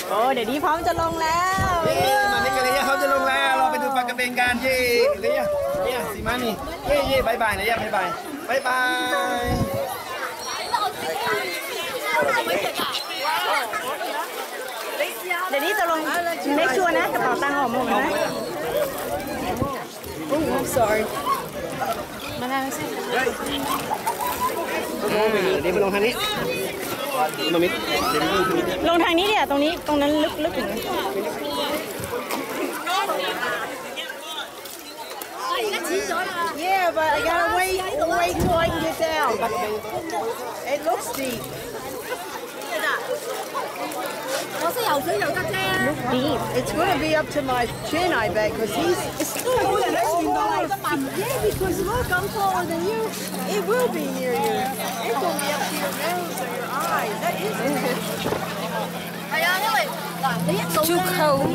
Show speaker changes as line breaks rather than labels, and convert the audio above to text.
โอ้เดี๋ยวนี้พร้อมจะลงแล้ว
มานี่กันเลยเขาจะลงแล้วเราไปดูปลากระเบนกันเย่เลยเนี่ยสีมานี่เย่บายบายเลยบายบาย
เดี๋ยวนี้จะลงเล็กชัวร์นะกระเป๋าตังค์ออกหมดนะI'm sorry มาทางนี้สิ
เดี๋ยวไปลงทางนี้มามิด
ลงทางนี้เนี่ยตรงนี้ตรงนั้นลึกถึง
Yeah, but I gotta wait till I can get down. It looks steep.
Look deep.
It's gonna be up to my chin, I bet, because he's. Yeah, because look, I'm taller than you. It will be near you. It's gonna be up to your nose or your eyes. That is.
Too cold.